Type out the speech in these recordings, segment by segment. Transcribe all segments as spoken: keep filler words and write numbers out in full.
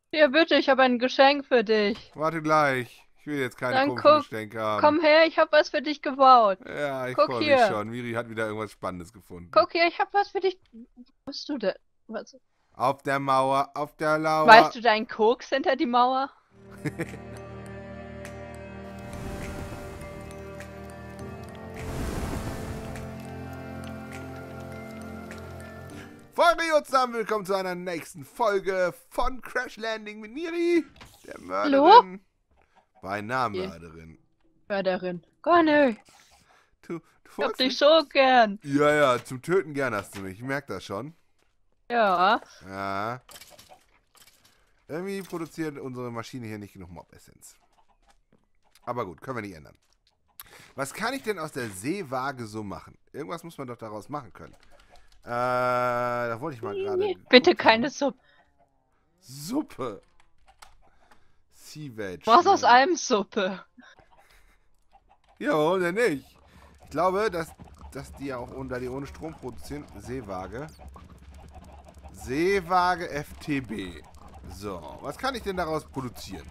Hier, bitte, ich habe ein Geschenk für dich. Warte gleich. Ich will jetzt keine Dann komischen guck, Geschenke haben. komm her, ich habe was für dich gebaut. Ja, ich Guck freue mich hier. schon. Miri hat wieder irgendwas Spannendes gefunden. Guck hier, ich habe was für dich. Wo bist du denn? Was? Auf der Mauer, auf der Weißt Lauer. du deinen Koks hinter die Mauer? Folge zusammen, willkommen zu einer nächsten Folge von Crash Landing mit Miri, der Hallo? Mörderin. Beinahe Die Mörderin. Mörderin. Gar nicht. Du, du Ich hab wolltest dich mich... so gern. Ja, ja, zum Töten gern hast du mich. Ich merke das schon. Ja. Ja. Irgendwie produziert unsere Maschine hier nicht genug Mob-Essenz. Aber gut, können wir nicht ändern. Was kann ich denn aus der Seewaage so machen? Irgendwas muss man doch daraus machen können. Äh, da wollte ich mal gerade Bitte geguckt keine haben. Suppe. Suppe. Sea Mach's aus Vegetables. allem Suppe. Ja, warum denn nicht? Ich glaube, dass, dass die ja auch da die ohne Strom produzieren. Seewaage. Seewaage F T B. So, was kann ich denn daraus produzieren?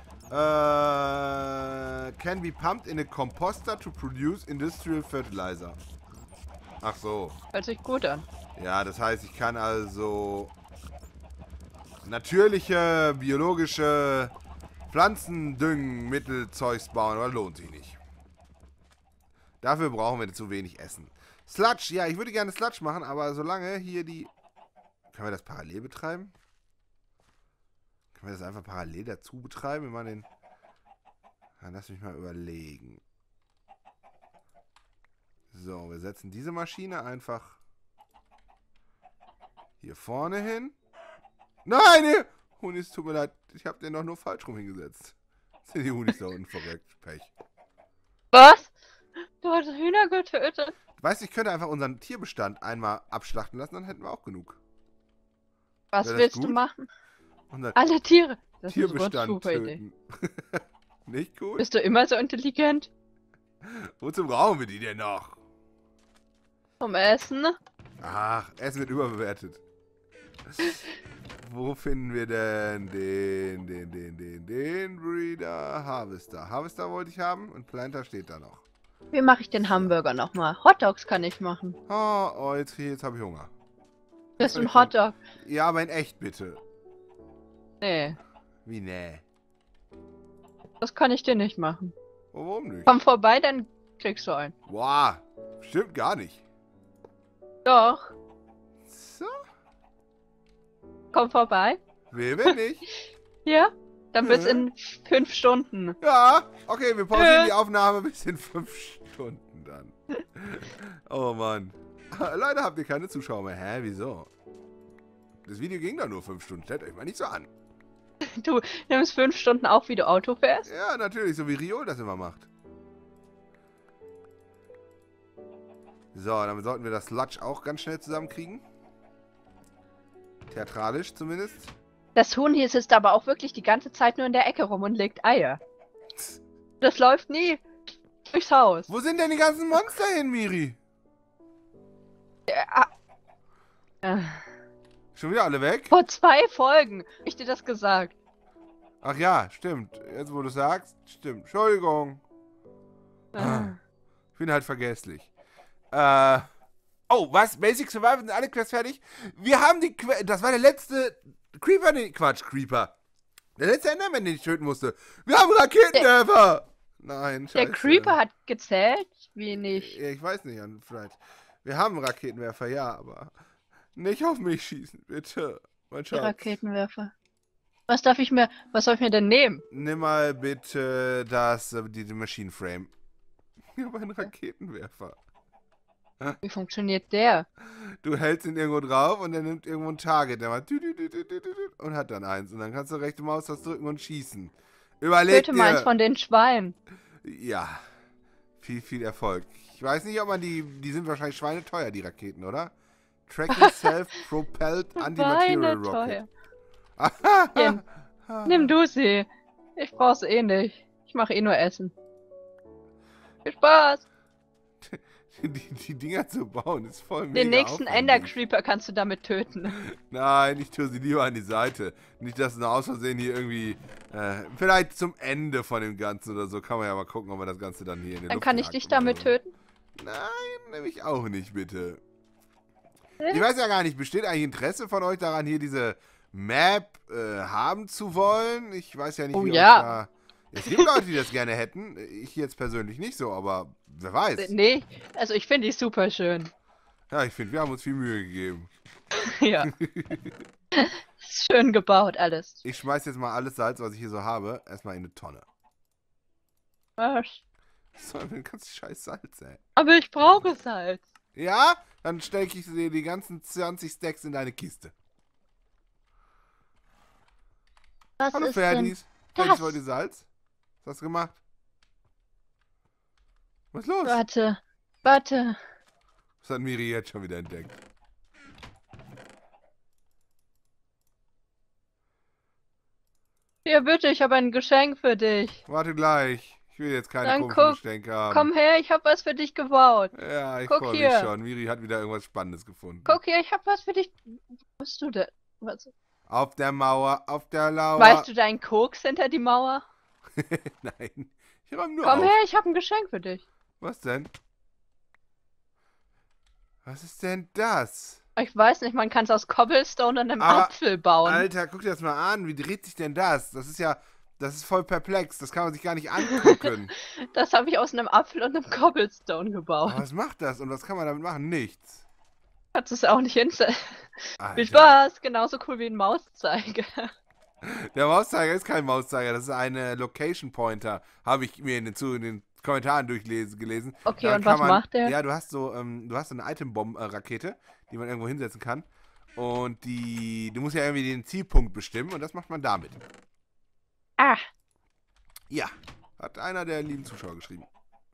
Äh, can be pumped in a composter to produce industrial fertilizer. Ach so. Hört sich gut an. Ja, das heißt, ich kann also natürliche, biologische Pflanzendüngenmittelzeugs bauen, aber lohnt sich nicht. Dafür brauchen wir zu wenig Essen. Sludge, ja, ich würde gerne Sludge machen, aber solange hier die... Können wir das parallel betreiben? Können wir das einfach parallel dazu betreiben, wenn man den... Dann lass mich mal überlegen. So, wir setzen diese Maschine einfach hier vorne hin. Nein, nee. Hunis, tut mir leid. Ich habe den doch nur falsch rum hingesetzt. Sind die Hunis da unten verreckt. Pech. Was? Du hast Hühner getötet? Weißt du, ich könnte einfach unseren Tierbestand einmal abschlachten lassen, dann hätten wir auch genug. Was Wäre das willst du gut? machen? Unseren Alle Tiere. Das ist eine Tierbestand super Idee. töten. Nicht gut? Bist du immer so intelligent? Wozu brauchen wir die denn noch? Zum Essen? Ach, Essen wird überbewertet. Wo finden wir denn den, den, den, den, den Breeder? Harvester. Harvester wollte ich haben und Planter steht da noch. Wie mache ich den Hamburger nochmal? Hotdogs kann ich machen. Oh, oh jetzt, jetzt habe ich Hunger. Bist du ein Hotdog? Ja, aber in echt bitte. Nee, Wie nee? das kann ich dir nicht machen. Oh, warum nicht? Komm vorbei, dann kriegst du einen. Boah, stimmt gar nicht. Doch, So, komm vorbei. will wir nicht. Ja? Dann bis Hä? in fünf Stunden. Ja, okay, wir pausieren Hä? die Aufnahme bis in fünf Stunden dann. Oh Mann. Leider habt ihr keine Zuschauer mehr. Hä, wieso? Das Video ging doch nur fünf Stunden. Stellt euch mal nicht so an. Du nimmst fünf Stunden auf, wie du Auto fährst? Ja, natürlich, so wie Rio das immer macht. So, dann sollten wir das Sludge auch ganz schnell zusammenkriegen. Theatralisch zumindest. Das Huhn hier sitzt aber auch wirklich die ganze Zeit nur in der Ecke rum und legt Eier. Das läuft nie durchs Haus. Wo sind denn die ganzen Monster hin, Miri? Ja, äh, Schon wieder alle weg? vor zwei Folgen hab ich dir das gesagt. Ach ja, stimmt. Jetzt, wo du sagst, stimmt. Entschuldigung. Äh, Ich bin halt vergesslich. Äh. Oh, was? Basic Survival sind alle Quests fertig? Wir haben die Que Das war der letzte Creeper, nee, Quatsch, Creeper. Der letzte Enderman, den ich töten musste. Wir haben Raketenwerfer! Nein, scheiße. Der Creeper hat gezählt? Wie nicht? Ja, ich weiß nicht, vielleicht. Wir haben Raketenwerfer, ja, aber nicht auf mich schießen, bitte. Mein Die Schatz. Raketenwerfer. Was darf ich mir, was soll ich mir denn nehmen? Nimm mal bitte das, äh, die, die Machine Frame. Ich habe einen Raketenwerfer. Wie funktioniert der? Du hältst ihn irgendwo drauf und er nimmt irgendwo ein Target. Der macht und hat dann eins. Und dann kannst du rechte Maustaste drücken und schießen. Überleg Töte meins dir. von den Schweinen. Ja. Viel, viel Erfolg. Ich weiß nicht, ob man die... Die sind wahrscheinlich schweineteuer, die Raketen, oder? Tracking Self-Propelled Anti-Material Rocket. Jen, nimm du sie. Ich brauch's eh nicht. Ich mache eh nur Essen. Viel Spaß. Die, die Dinger zu bauen ist voll mega Den nächsten aufwendig. Ender Creeper kannst du damit töten. Nein, ich tue sie lieber an die Seite. Nicht, dass es aus Versehen hier irgendwie, äh, vielleicht zum Ende von dem Ganzen oder so, kann man ja mal gucken, ob man das Ganze dann hier in den Dann Luft kann ich jagt dich oder damit so. töten. Nein, nämlich auch nicht, bitte. Ich weiß ja gar nicht, besteht eigentlich Interesse von euch daran, hier diese Map äh, haben zu wollen? Ich weiß ja nicht, Oh wie ja. euch da... Es gibt Leute, die das gerne hätten. Ich jetzt persönlich nicht so, aber wer weiß. Nee, also ich finde die super schön. Ja, ich finde, wir haben uns viel Mühe gegeben. Ja. Ist schön gebaut alles. Ich schmeiß jetzt mal alles Salz, was ich hier so habe, erstmal in eine Tonne. Was? So, dann kannst du scheiß Salz, ey. Aber ich brauche Salz. Ja? Dann stecke ich dir die ganzen zwanzig Stacks in deine Kiste. Was Hallo ist denn Ferdis. Ferdis das? wollte Salz. Was hast du gemacht? Was ist los? Warte, warte. Das hat Miri jetzt schon wieder entdeckt. Hier bitte, ich habe ein Geschenk für dich. Warte gleich. Ich will jetzt keine Dann komischen guck, Geschenke haben. Komm her, ich habe was für dich gebaut. Ja, ich guck freue mich hier. schon. Miri hat wieder irgendwas Spannendes gefunden. Guck hier, ich habe was für dich. Wo bist du denn? Was? Auf der Mauer, auf der Lauer. Weißt du deinen Koks hinter die Mauer? Nein. Ich räume nur Komm auf. her, ich habe ein Geschenk für dich. Was denn? Was ist denn das? Ich weiß nicht, man kann es aus Cobblestone und einem Aber, Apfel bauen. Alter, guck dir das mal an. Wie dreht sich denn das? Das ist ja, das ist voll perplex. Das kann man sich gar nicht angucken. Das habe ich aus einem Apfel und einem Cobblestone gebaut. Aber was macht das? Und was kann man damit machen? Nichts. Kannst du es auch nicht hinstellen. Alter. Viel Spaß, genauso cool wie ein Mauszeiger. Der Mauszeiger ist kein Mauszeiger, das ist eine Location Pointer. Habe ich mir in den, zu, in den Kommentaren durchgelesen. Gelesen. Okay, Damit und kann was man, macht der? Ja, du hast so, ähm, du hast so eine Itembomb-Rakete, die man irgendwo hinsetzen kann. Und die, du musst ja irgendwie den Zielpunkt bestimmen und das macht man damit. Ah, Ja, hat einer der lieben Zuschauer geschrieben.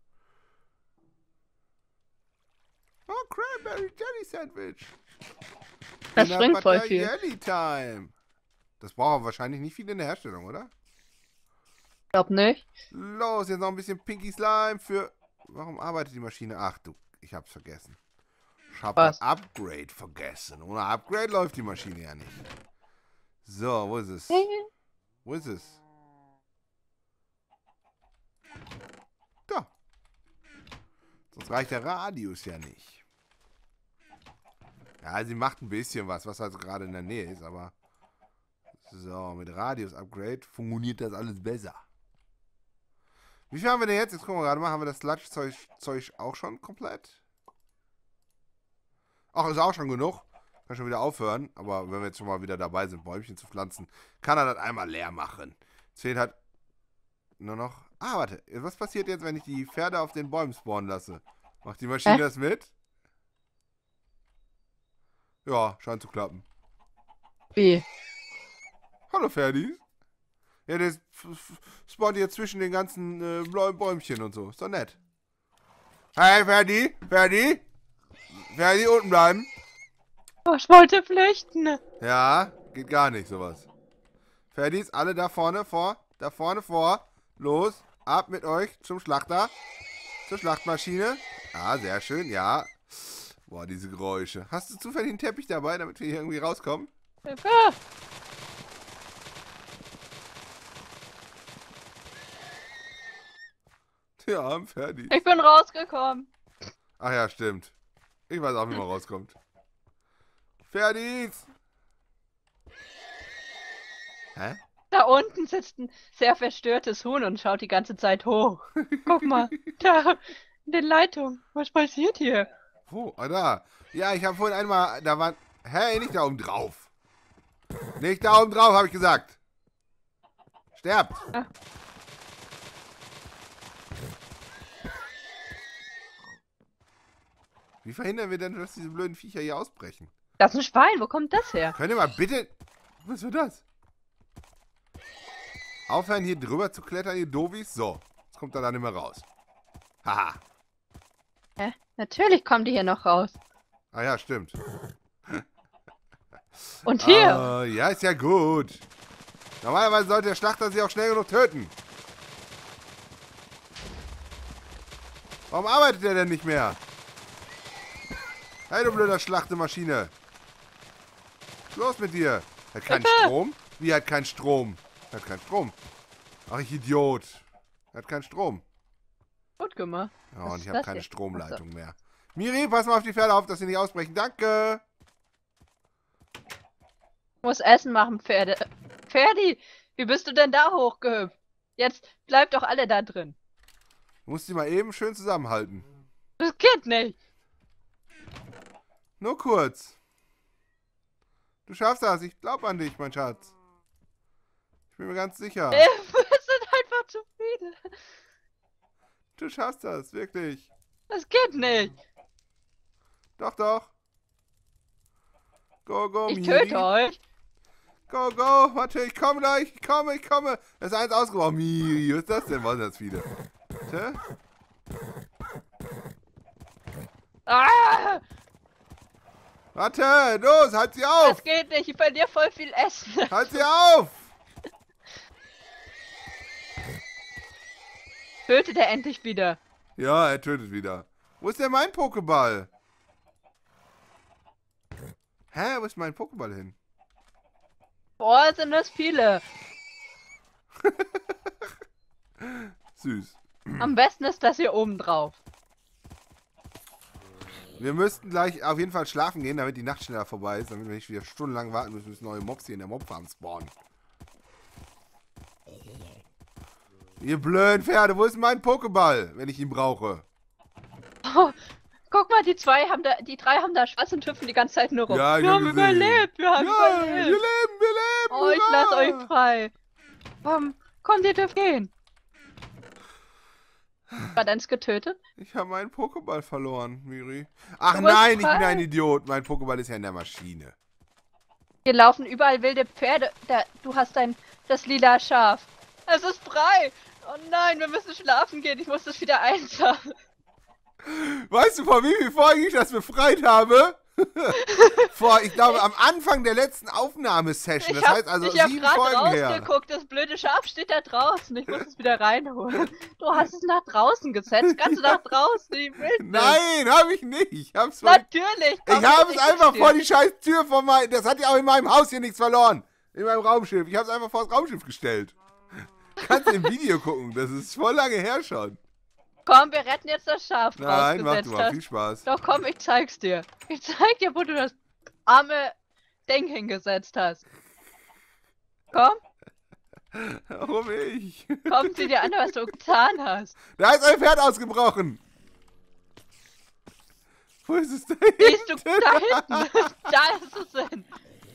Oh, Cranberry Jelly Sandwich. das Peanut bringt voll Butter viel. Jelly Time. Das braucht aber wahrscheinlich nicht viel in der Herstellung, oder? Glaub nicht. Los, jetzt noch ein bisschen Pinky Slime für... Warum arbeitet die Maschine? Ach du, ich hab's vergessen. Ich hab das Was? Upgrade vergessen. Ohne Upgrade läuft die Maschine ja nicht. So, wo ist es? Wo ist es? Da. Sonst reicht der Radius ja nicht. Ja, sie macht ein bisschen was, was halt gerade in der Nähe ist, aber... So, mit Radius-Upgrade funktioniert das alles besser. Wie viel haben wir denn jetzt? Jetzt gucken wir gerade mal. Haben wir das Sludge-Zeug Zeug auch schon komplett? Ach, ist auch schon genug. Kann schon wieder aufhören. Aber wenn wir jetzt schon mal wieder dabei sind, Bäumchen zu pflanzen, kann er das einmal leer machen. Es fehlt halt nur noch... Ah, warte. Was passiert jetzt, wenn ich die Pferde auf den Bäumen spawnen lasse? Macht die Maschine Hä? das mit? Ja, scheint zu klappen. Wie? Hallo, Ferdi. Ja, der f- f- spawnt jetzt zwischen den ganzen äh, blauen Bäumchen und so. Ist doch nett. Hey, Ferdi. Ferdi. Ferdi, unten bleiben. Oh, ich wollte flüchten. Ja, geht gar nicht, sowas. Ferdis, alle da vorne, vor. Da vorne, vor. Los, ab mit euch zum Schlachter. Zur Schlachtmaschine. Ah, sehr schön, ja. Boah, diese Geräusche. Hast du zufällig einen Teppich dabei, damit wir hier irgendwie rauskommen? Ah, Ja, Ferdi. ich bin rausgekommen. Ach ja, stimmt. Ich weiß auch, wie man rauskommt. Ferdis! Hä? Da unten sitzt ein sehr verstörtes Huhn und schaut die ganze Zeit hoch. Guck mal, da in den Leitungen. Was passiert hier? Wo? Ah, da. Ja, ich habe vorhin einmal, da war... Hey, nicht da oben drauf. Nicht da oben drauf, habe ich gesagt. Sterbt. Ah. Wie verhindern wir denn, dass diese blöden Viecher hier ausbrechen? Das ist ein Schwein, wo kommt das her? Könnt ihr mal bitte... Was wird das? Aufhören, hier drüber zu klettern, ihr Dovis. So, jetzt kommt er dann nicht mehr raus. Haha. Hä? Natürlich kommen die hier noch raus. Ah ja, stimmt. Und hier. Ah, ja, ist ja gut. Normalerweise sollte der Schlachter sie auch schnell genug töten. Warum arbeitet er denn nicht mehr? Hey, du blöder Schlachtemaschine. Was ist los mit dir? Hat keinen Bitte? Strom? Wie, hat keinen Strom? Hat keinen Strom. Ach, ich Idiot. Hat keinen Strom. Gut gemacht. Ja, Was und ist ich habe das keine hier? Stromleitung mehr. Miri, pass mal auf die Pferde auf, dass sie nicht ausbrechen. Danke. Ich muss Essen machen, Pferde. Pferdi, wie bist du denn da hochgehüpft? Jetzt bleibt doch alle da drin. Du musst die mal eben schön zusammenhalten. Das geht nicht. Nur kurz. Du schaffst das. Ich glaub an dich, mein Schatz. Ich bin mir ganz sicher. Wir sind einfach zu viele. Du schaffst das, wirklich. Das geht nicht. Doch, doch. Go, go, Ich Miri. töte euch. Go, go. Warte, ich komme gleich. Ich komme, ich komme. Das ist eins ausgebrochen. Miri, was ist das denn? Was sind das viele? Warte. Ah, Warte, los, halt sie auf. das geht nicht. Ich verliere voll viel Essen. Halt sie auf. Tötet er endlich wieder. Ja, er tötet wieder. Wo ist denn mein Pokéball? Hä, wo ist mein Pokéball hin? Boah, sind das viele. Süß. Am besten ist das hier oben drauf. Wir müssten gleich auf jeden Fall schlafen gehen, damit die Nacht schneller vorbei ist, damit wir nicht wieder stundenlang warten müssen, bis neue Mobs hier in der Mobfarm spawnen. Ihr blöden Pferde, wo ist mein Pokéball, wenn ich ihn brauche? Oh, guck mal, die zwei haben da, die drei haben da Spaß und hüpfen die ganze Zeit nur rum. Ja, ich wir hab haben gesehen. überlebt, wir haben Ja, wir überlebt. leben, wir leben! Oh, ich lass hurra! euch frei. Komm, komm, ihr dürft gehen. War deins getötet? Ich habe meinen Pokéball verloren, Miri. Ach Du bist nein, ich bin frei. ein Idiot. Mein Pokéball ist ja in der Maschine. Hier laufen überall wilde Pferde. Da, du hast dein, das lila Schaf. Es ist frei. Oh nein, wir müssen schlafen gehen. Ich muss das wieder einsammeln. Weißt du, vor wie viel Folgen ich das befreit habe? Vor, ich glaube, am Anfang der letzten Aufnahmesession. Das hab, heißt also ich hab sieben grad Folgen her. rausgeguckt, das blöde Schaf steht da draußen. Ich muss es wieder reinholen. Du hast es nach draußen gesetzt, ganz nach draußen. Ich will nicht. Nein, habe ich nicht. Ich hab's vor Natürlich. Ich habe es einfach vor die scheiß Tür von meinem... Das hat ja auch in meinem Haus hier nichts verloren. In meinem Raumschiff. Ich habe es einfach vor das Raumschiff gestellt. Kannst im Video gucken. Das ist voll lange her schon. Komm, wir retten jetzt das Schaf, Nein, mach du rausgesetzt mal. hast. Viel Spaß. Doch komm, ich zeig's dir. Ich zeig dir, wo du das arme Ding hingesetzt hast. Komm, Warum ich? komm, sieh dir an, was du getan hast. Da ist ein Pferd ausgebrochen. Wo ist es denn? Siehst du, da hinten. Da ist es hin.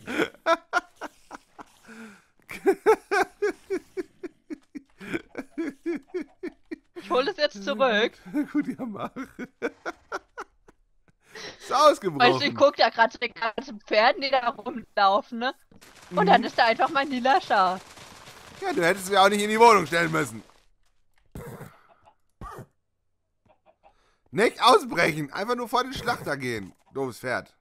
Ich hole es jetzt zurück. Gut, ja, mach. Ist Weißt ausgebrochen. du, ich guck da gerade die ganzen Pferden, die da rumlaufen, ne? Und dann ist da einfach mein lila Schaf. Ja, du hättest mir auch nicht in die Wohnung stellen müssen. Nicht ausbrechen, einfach nur vor den Schlachter gehen. Doofes Pferd.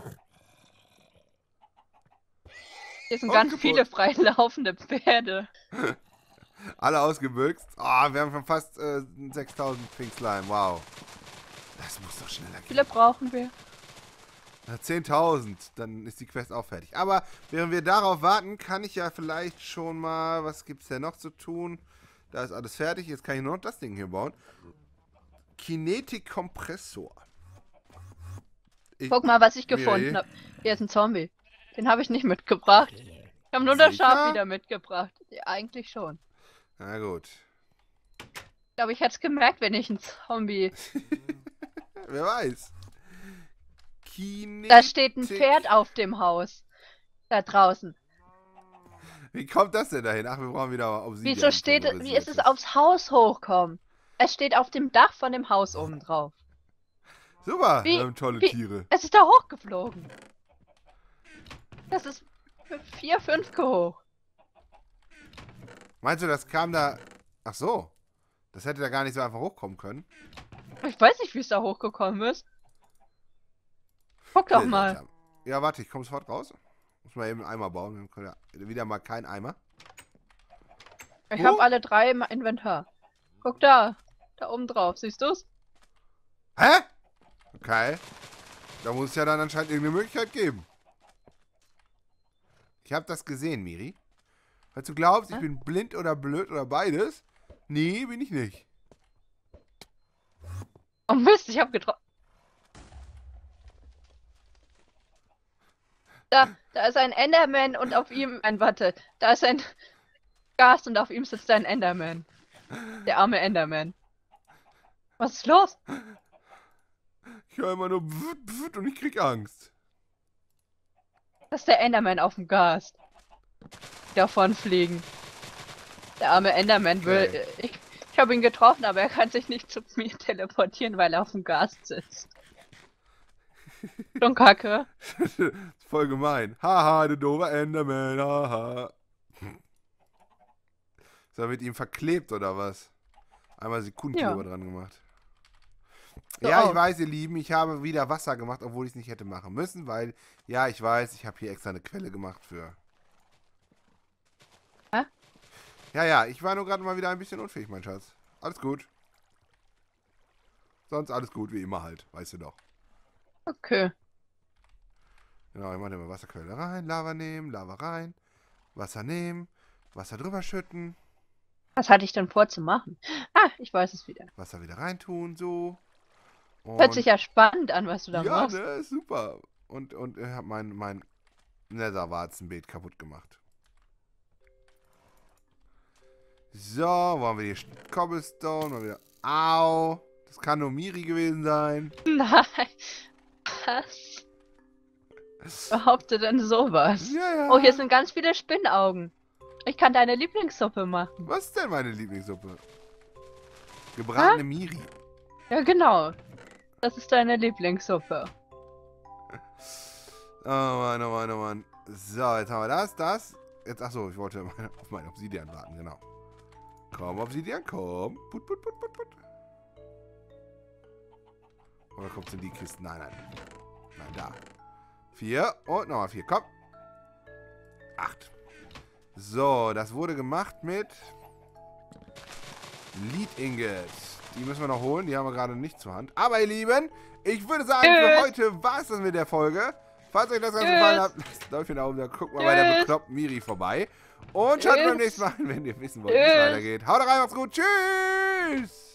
Hier sind Und ganz kaputt. viele freilaufende Pferde. Alle ausgebüxt. Oh, wir haben schon fast äh, sechstausend Pink Slime. Wow. Das muss doch schneller Wie gehen. viele brauchen wir? Na, zehntausend. Dann ist die Quest auch fertig. Aber während wir darauf warten, kann ich ja vielleicht schon mal... Was gibt's denn noch zu tun? Da ist alles fertig. Jetzt kann ich nur noch das Ding hier bauen. Kinetik-Kompressor. Ich- Guck mal, was ich Miri. gefunden habe. Hier ist ein Zombie. Den habe ich nicht mitgebracht. Ich habe nur das Sicher? Schaf wieder mitgebracht. Ja, eigentlich schon. Na gut. Ich glaube, ich hätte es gemerkt, wenn ich einen Zombie... Wer weiß. Kinetik. Da steht ein Pferd auf dem Haus. Da draußen. Wie kommt das denn dahin? Ach, wir brauchen wieder Obsidian. Wieso steht es... Wie ist es aufs Haus hochkommen? Es steht auf dem Dach von dem Haus oben drauf. Super, Wie- wir haben tolle wie- Tiere. Es ist da hochgeflogen. Das ist vier, fünf hoch. Meinst du, das kam da... Ach so. Das hätte da gar nicht so einfach hochkommen können. Ich weiß nicht, wie es da hochgekommen ist. Guck doch Sehr mal. seltsam. Ja, warte, ich komme sofort raus. Muss mal eben einen Eimer bauen. Wir können ja wieder mal keinen Eimer. Ich Wo? habe alle drei im Inventar. Guck da. Da oben drauf. Siehst du's? Hä? Okay. Da muss es ja dann anscheinend irgendeine Möglichkeit geben. Ich habe das gesehen, Miri. Falls du glaubst, ich Hä? bin blind oder blöd oder beides. Nee, bin ich nicht. Oh Mist, ich hab getroffen. Da, da ist ein Enderman und auf ihm ein, warte, da ist ein Gast und auf ihm sitzt ein Enderman. Der arme Enderman. Was ist los? Ich höre immer nur bwt, bwt und ich krieg Angst. Das ist der Enderman auf dem Gast. Davon fliegen. Der arme Enderman will. Okay. Ich, ich habe ihn getroffen, aber er kann sich nicht zu mir teleportieren, weil er auf dem Gast sitzt. Schon kacke. Voll gemein. Haha, du doofer Enderman, haha. Ist er mit ihm verklebt oder was? Einmal Sekundenkleber Ja. dran gemacht. So Ja, ich auch. weiß, ihr Lieben, ich habe wieder Wasser gemacht, obwohl ich es nicht hätte machen müssen, weil, ja, ich weiß, ich habe hier extra eine Quelle gemacht für. Hä? Ja, ja, ich war nur gerade mal wieder ein bisschen unfähig, mein Schatz. Alles gut. Sonst alles gut, wie immer halt, weißt du doch. Okay. Genau, ich mache immer Wasserquelle rein, Lava nehmen, Lava rein, Wasser nehmen, Wasser drüber schütten, Was hatte ich denn vor zu machen? Ah, ich weiß es wieder. Wasser wieder reintun, so. Und Hört sich ja spannend an, was du da ja, machst. ne, ist super. Und, und ich habe mein, mein Netherwarzenbeet kaputt gemacht. So, wo haben wir hier Cobblestone? Mal wieder. Au! Das kann nur Miri gewesen sein. Nein. Was? Behaupte denn sowas? Ja, ja. Oh, hier sind ganz viele Spinnaugen. Ich kann deine Lieblingssuppe machen. Was ist denn meine Lieblingssuppe? Gebratene Miri. Ja, genau. Das ist deine Lieblingssuppe. Oh Mann, oh Mann, oh Mann. So, jetzt haben wir das, das. Jetzt, achso, ich wollte meine, auf meine Obsidian warten, genau. Komm, Obsidian, komm. Put, put, put, put, put. Oder kommt's in die Kisten? Nein, nein. Nein, da. Vier und nochmal vier. Komm. Acht. So, das wurde gemacht mit Lead Ingots. Die müssen wir noch holen. Die haben wir gerade nicht zur Hand. Aber ihr Lieben, ich würde sagen, für heute war es das mit der Folge. Falls euch das Ganze Tschüss. gefallen hat, lasst ein Däumchen nach oben. Dann guckt mal bei der Tschüss. bekloppten Miri vorbei. Und schaut beim Tschüss. nächsten Mal, wenn ihr wissen wollt, wie es Tschüss. weitergeht. Haut rein, macht's gut. Tschüss.